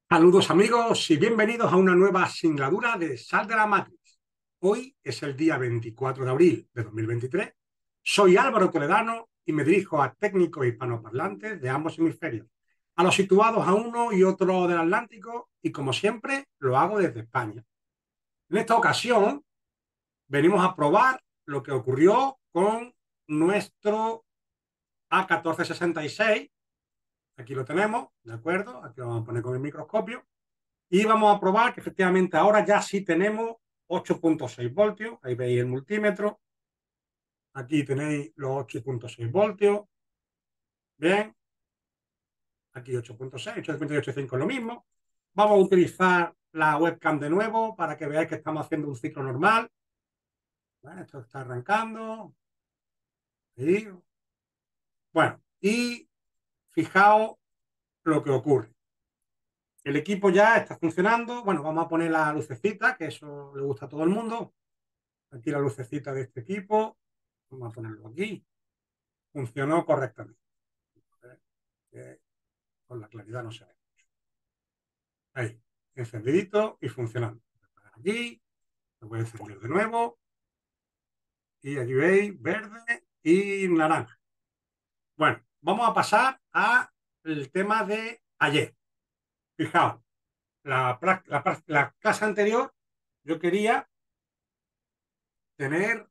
Saludos amigos y bienvenidos a una nueva singladura de Sal de la Matrix. Hoy es el día 24 de abril de 2023. Soy Álvaro Toledano y me dirijo a técnicos hispanoparlantes de ambos hemisferios, a los situados a uno y otro del Atlántico, y como siempre lo hago desde España. En esta ocasión venimos a probar lo que ocurrió con nuestro A1466. Aquí lo tenemos, ¿de acuerdo? Aquí lo vamos a poner con el microscopio. Y vamos a probar que efectivamente ahora ya sí tenemos 8,6 voltios. Ahí veis el multímetro. Aquí tenéis los 8,6 voltios. Bien. Aquí 8,6, 8,5 es lo mismo. Vamos a utilizar la webcam de nuevo para que veáis que estamos haciendo un ciclo normal. Bueno, esto está arrancando. Y, bueno, y fijaos lo que ocurre. El equipo ya está funcionando. Bueno, vamos a poner la lucecita, que eso le gusta a todo el mundo. Aquí la lucecita de este equipo. Vamos a ponerlo aquí. Funcionó correctamente. Con la claridad no se ve. Ahí, encendidito y funcionando. Aquí, lo voy a encender de nuevo. Y aquí veis verde y naranja. Bueno, vamos a pasar al tema de ayer. Fijaos, la clase anterior yo quería tener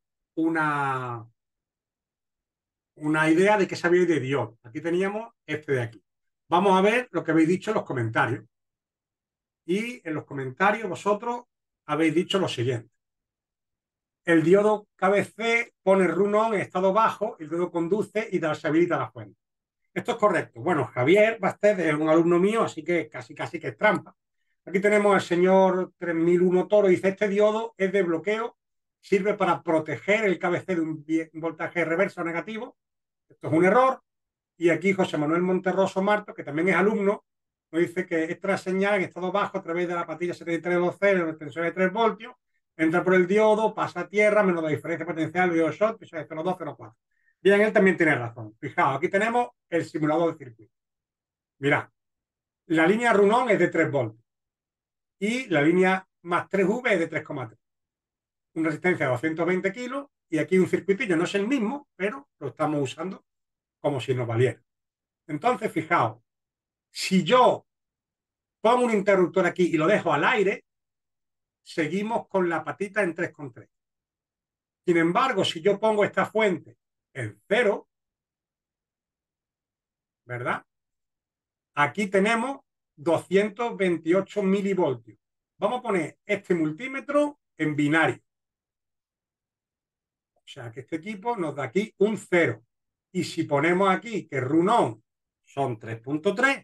una idea de qué sabíais de diodo. Aquí teníamos este de aquí. Vamos a ver lo que habéis dicho en los comentarios. Y en los comentarios vosotros habéis dicho lo siguiente. El diodo KBC pone run on en estado bajo, el diodo conduce y deshabilita la fuente. Esto es correcto. Bueno, Javier Bastet es un alumno mío, así que casi que es trampa. Aquí tenemos al señor 3001 Toro, dice, este diodo es de bloqueo, sirve para proteger el KBC de un voltaje reverso negativo. Esto es un error. Y aquí José Manuel Monterroso Marto, que también es alumno, nos dice que esta señal en estado bajo a través de la patilla 7320 en una tensión de 3 voltios, entra por el diodo, pasa a tierra, menos la diferencia potencial diodo short, que es 0,2, 0,4. Bien, él también tiene razón. Fijaos, aquí tenemos el simulador de circuito. Mirad, la línea run-on es de 3 voltios y la línea más 3V es de 3,3. Una resistencia de 220 kilos y aquí un circuitillo, no es el mismo, pero lo estamos usando como si nos valiera. Entonces, fijaos, si yo pongo un interruptor aquí y lo dejo al aire, seguimos con la patita en 3,3. Sin embargo, si yo pongo esta fuente en cero, ¿verdad? Aquí tenemos 228 milivoltios. Vamos a poner este multímetro en binario. O sea que este equipo nos da aquí un 0. Y si ponemos aquí que run on son 3,3,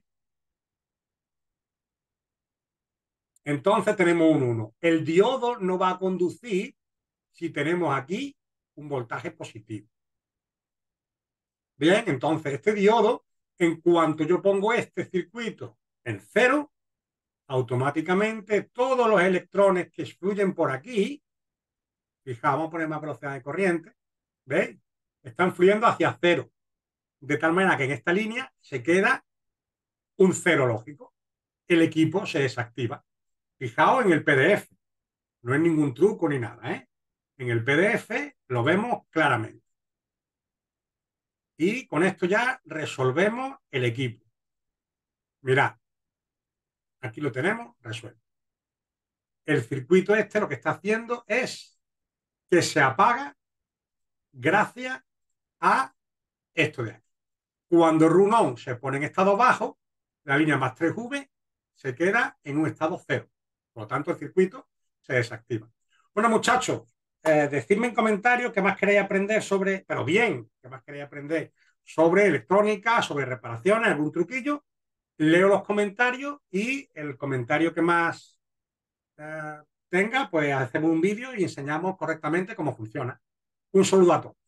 entonces tenemos un 1. El diodo no va a conducir si tenemos aquí un voltaje positivo. Bien, entonces este diodo, en cuanto yo pongo este circuito en cero, automáticamente todos los electrones que fluyen por aquí, fijaos, vamos a poner más velocidad de corriente, ¿veis? Están fluyendo hacia cero, de tal manera que en esta línea se queda un cero lógico. El equipo se desactiva. Fijaos en el PDF, no es ningún truco ni nada, ¿eh? En el PDF lo vemos claramente. Y con esto ya resolvemos el equipo. Mirad, aquí lo tenemos resuelto. El circuito este lo que está haciendo es que se apaga gracias a esto de aquí. Cuando run on se pone en estado bajo, la línea más 3V se queda en un estado cero. Por lo tanto, el circuito se desactiva. Bueno, muchachos, decidme en comentarios qué más queréis aprender sobre, pero bien, qué más queréis aprender sobre electrónica, sobre reparaciones, algún truquillo. Leo los comentarios y el comentario que más tenga, pues hacemos un vídeo y enseñamos correctamente cómo funciona. Un saludo a todos.